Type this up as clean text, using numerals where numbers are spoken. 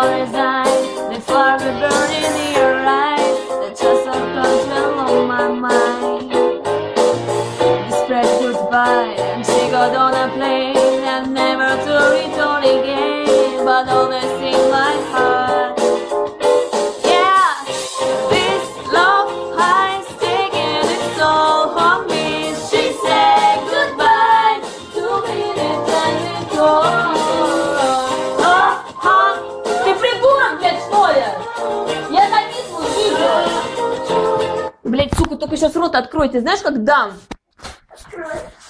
now resign. The fire will burn in your eyes. The just control on my mind. We spread goodbye and she got on a plane and never to return again, but always in my heart. Yeah, this love has taken its toll on me. She said goodbye to me and let go. Ты придурок, блядь, что ли? Я записываю видео. Блядь, сука, только сейчас рот открой. Ты знаешь, как дам?